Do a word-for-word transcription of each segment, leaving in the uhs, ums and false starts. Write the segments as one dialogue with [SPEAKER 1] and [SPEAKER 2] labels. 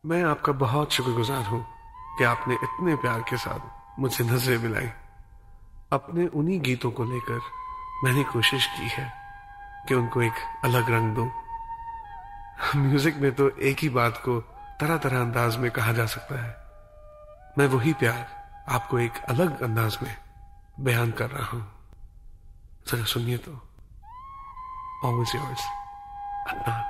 [SPEAKER 1] मैं आपका बहुत शुक्रगुजार हूं कि आपने इतने प्यार के साथ मुझसे नजरें मिलाई। अपने उन्हीं गीतों को लेकर मैंने कोशिश की है कि उनको एक अलग रंग दूं। म्यूजिक में तो एक ही बात को तरह तरह अंदाज में कहा जा सकता है। मैं वही प्यार आपको एक अलग अंदाज में बयान कर रहा हूं। जरा सुनिए तो। Always yours, Adnan.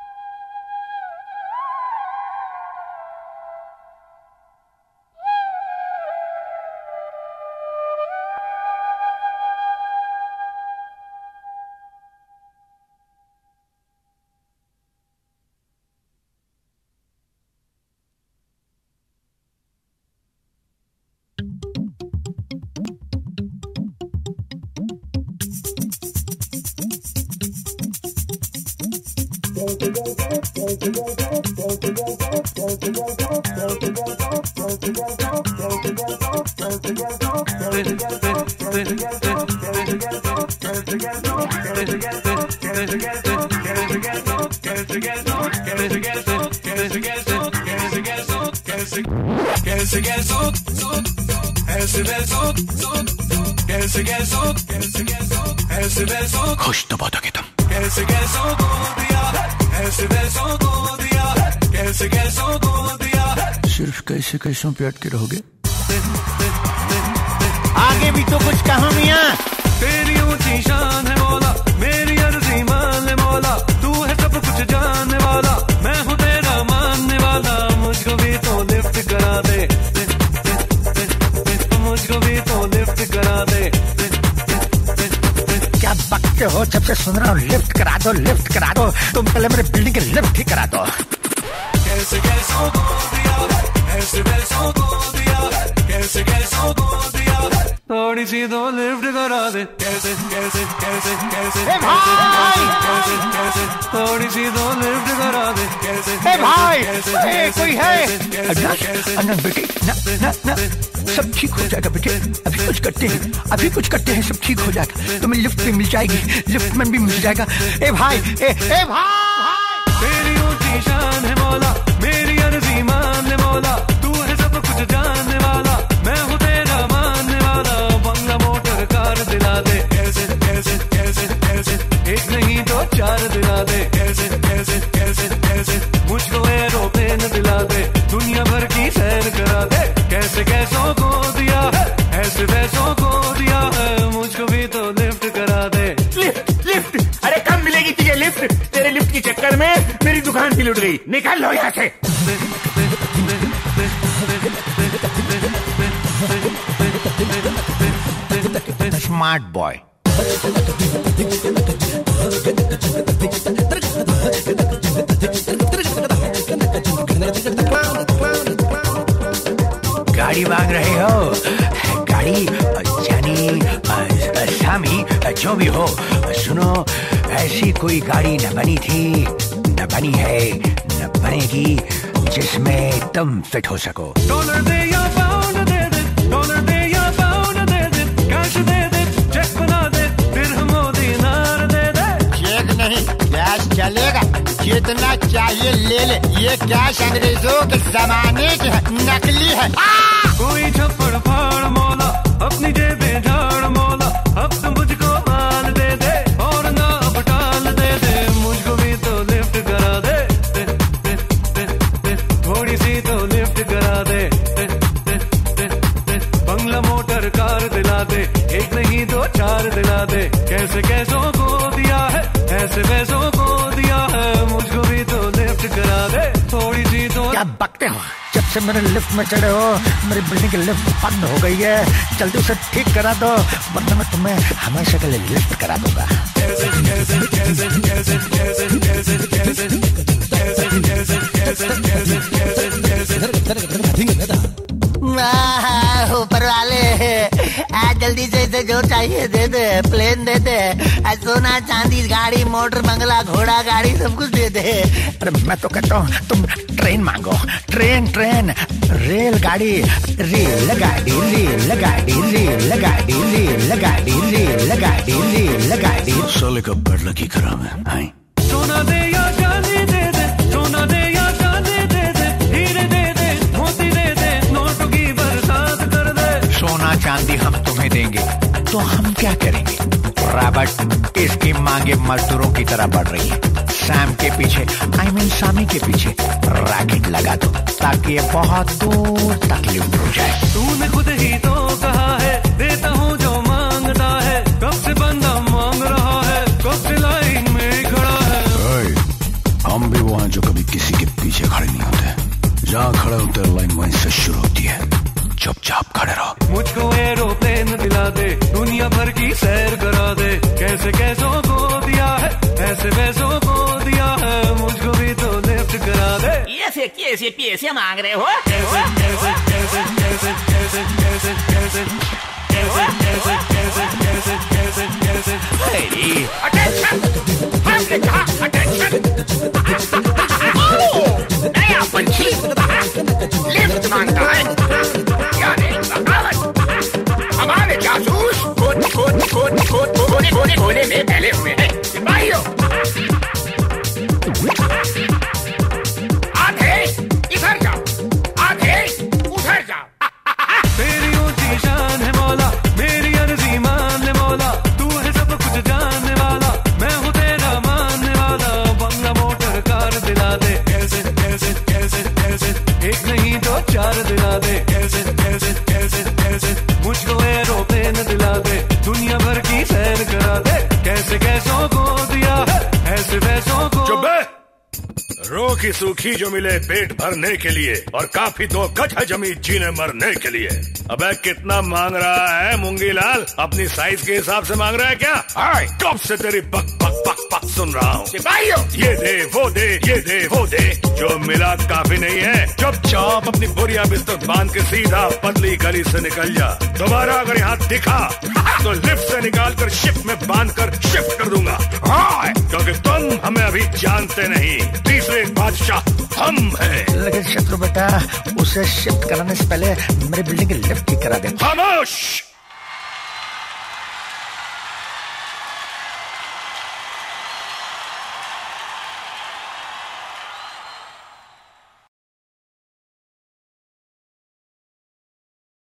[SPEAKER 2] खुश तो बहुत हो गए तुम।
[SPEAKER 3] कैसे कैसों को दिया है, ऐसे वैसों को दिया है, कैसे कैसों को दिया है।
[SPEAKER 2] सिर्फ कैसे कैसों पे अटके रहोगे?
[SPEAKER 4] आगे भी तो कुछ कहो मियां।
[SPEAKER 3] तेरी ऊंची शान है मौला, मेरी अर्जी मान ले मौला। तू है सब कुछ जानने वाला, मैं हूँ तेरा मानने वाला। मुझको भी तो लिफ्ट करा दे, मुझको भी तो लिफ्ट करा दे।
[SPEAKER 4] क्या बकते हो? जब से सुन रहा हूँ लिफ्ट करा दो, लिफ्ट करा दो। तुम पहले मेरे बिल्डिंग की लिफ्ट ही करा दो।
[SPEAKER 3] कैसे कैसों को दिया है, ऐसे वैसों को दिया है, कैसे कैसों को दिया है। थोड़ी सी तो लिफ्ट करा दे। कैसे कैसे कैसे कैसे कैसे कैसे थोड़ी सी तो लिफ्ट करा दे। कैसे
[SPEAKER 4] भाई कोई है? अनंत बेटे ना ना ना, सब ठीक हो जाएगा बेटे। अभी कुछ करते हैं, अभी कुछ करते हैं, सब ठीक हो जाएगा। तुम्हें लिफ्ट भी मिल जाएगी, लिफ्ट में भी मिल जाएगा। ए भाई ए ए भाई,
[SPEAKER 3] तेरी ऊंची शान है मौला, मेरी अर्जी मान ले मौला। तू है सब कुछ जानने वाला, मैं हूँ तेरा मानने वाला। बंगला मोटर कार दिला दे। कैसे कैसे कैसे कैसे एक नहीं तो चार दिला दे। कैसे कैसे कैसे कैसे मुझको एरोप्लेन दिला दे। दुनिया भर की सैर करा दे। कैसे कैसों को दिया है, ऐसे वैसों को दिया है। मुझको भी तो लिफ्ट करा दे।
[SPEAKER 4] लिफ्ट लिफ्ट, अरे कब मिलेगी तुझे लिफ्ट? तेरे लिफ्ट के चक्कर में मेरी दुकान भी लुट गई। निकाल लो यहाँ से। Smart boy. गाड़ी मांग रहे हो? गाड़ी जानी सामी जो भी हो, सुनो, ऐसी कोई गाड़ी न बनी थी, न बनी है, न बनेगी जिसमें तुम फिट हो सको।
[SPEAKER 3] डॉलर दे या पाउंड दे दे, डॉलर दे या पाउंड दे दे, कैश दे दे, चेक बना दे, दिरहम दीनार दे दे।
[SPEAKER 4] चेक नहीं, कैश चलेगा। जितना चाहिए ले ले। ये कैश अंग्रेजों के जमाने की है, नकली है।
[SPEAKER 3] कोई छप्पड़ फाड़ मौला, अपनी जेबें झाड़ मौला। अब तुम मुझको माल दे दे और ना बटाल दे दे। मुझको भी तो लिफ्ट करा दे, दे, दे, दे, दे। थोड़ी सी तो लिफ्ट करा दे, दे, दे, दे, दे। बंगला मोटर कार दिला दे। एक नहीं दो चार दिला दे। कैसे कैसों को दिया है, ऐसे वैसों को दिया है। मुझको भी तो लिफ्ट करा दे। थोड़ी सी तो।
[SPEAKER 4] क्या बकते हो? जब से मेरे लिफ्ट में चढ़े हो, मेरी बिल्डिंग की लिफ्ट बंद हो गई है। जल्दी उसे ठीक करा दो, वरना मैं तुम्हें हमेशा के लिए लिफ्ट करा दूंगा।
[SPEAKER 3] कैसे कैसे कैसे कैसे कैसे कैसे कैसे कैसे कैसे कैसे कैसे
[SPEAKER 5] ऊपर वाले आज जल्दी से इसे जो चाहिए दे दे। प्लेन दे दे, सोना चांदी, गाड़ी मोटर बंगला घोड़ा गाड़ी सब कुछ दे दे।
[SPEAKER 4] अरे मैं तो कहता हूँ तुम ट्रेन मांगो। ट्रेन ट्रेन रेल गाड़ी, रेल गाड़ी, रेल गाड़ी, रेल गाड़ी, रेल गाड़ी, रेल गाड़ी, रेल गाड़ी।
[SPEAKER 2] साले का बड़ लकी खराब है।
[SPEAKER 3] सोना दे या चांदी दे दे, सोना दे या चांदी दे दे।
[SPEAKER 4] देंगे तो हम क्या करेंगे? रॉबर्ट, इसकी मांगे मजदूरों की तरह बढ़ रही है। सैम के पीछे, आई मीन सामी के पीछे रैकेट लगा दो ताकि ये बहुत दूर तक लिफ्ट हो जाए।
[SPEAKER 3] तूने खुद ही तो कहा है देता हूँ जो मांगता है, कब से बंदा मांग रहा है, कब से लाइन में खड़ा है।
[SPEAKER 2] हम भी वहाँ जो कभी किसी के पीछे खड़े नहीं होते, जहाँ खड़े होते लाइन वहीं से शुरू होती है। चुपचाप खड़े रहो।
[SPEAKER 3] मुझको एरोप्लेन दिला दे, दुनिया भर की सैर करा दे, कैसे कैसों को दिया है, ऐसे वैसों को दिया है, मुझको भी तो लिफ्ट करा दे।
[SPEAKER 5] ऐसे कैसे पैसे मांग रहे हो?
[SPEAKER 3] कैसे कैसे कैसे कैसे कैसे कैसे कैसे कैसे कैसे कैसे कैसे कैसे कैसे
[SPEAKER 4] अटेंशन, हमने कहा अटेंशन। नया पंछी लिफ्ट मांगता है, यानी बगावत। हमारे जासूस कोने कोने कोने कोने कोने कोने में फैले हुए हैं। सिपाहियों, आधे इधर जाओ, आधे उधर जाओ।
[SPEAKER 3] तेरी ऊंची शान है मौला, मेरी अर्जी मान ले मौला, तू है सब कुछ जानने वाला, मैं हूँ तेरा मानने वाला। बंगला मोटर कार दिला दे, कैसे कैसे कैसे कैसे, एक नहीं तो चार दिला दे, कैसे कैसे कैसे कैसे, मुझको एरोप्लेन दिला दे, दुनिया भर की सैर करा दे, कैसे कैसों को दिया है, ऐसे वैसों को।
[SPEAKER 2] चुप बे! रो की सूखी जो मिले पेट भरने के लिए, और काफी दो गज है जमी जीने मरने के लिए। अबे कितना मांग रहा है मूंगी लाल? अपनी साइज के हिसाब से मांग रहा है क्या? हाय, कब से तेरी बक बक बक बक सुन रहा हूँ।
[SPEAKER 4] सिपाहियों,
[SPEAKER 2] ये दे वो दे, ये दे वो दे, जो मिला काफी नहीं है। चुपचाप अपनी बोरिया बिस्तर बांध के सीधा पतली गली से निकल जा। दोबारा अगर यहाँ दिखा तो लिफ्ट से निकाल कर शिप में बांध कर शिफ्ट कर दूंगा। हाँ, क्योंकि तुम हमें अभी जानते नहीं, तीसरे बादशाह हम हैं।
[SPEAKER 4] लेकिन शत्रु बेटा, उसे शिफ्ट कराने से पहले मेरी बिल्डिंग की लिफ्ट ठीक करा दे।
[SPEAKER 2] खामोश!